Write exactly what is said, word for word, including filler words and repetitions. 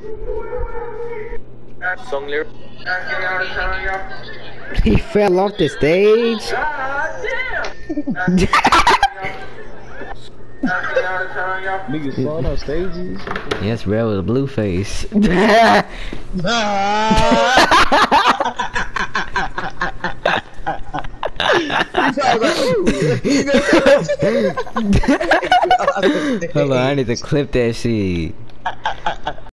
Song lyric. He fell off the stage. Niggas falling on stages. Yes, bro, with a blue face. Hold on, I need to clip that shit.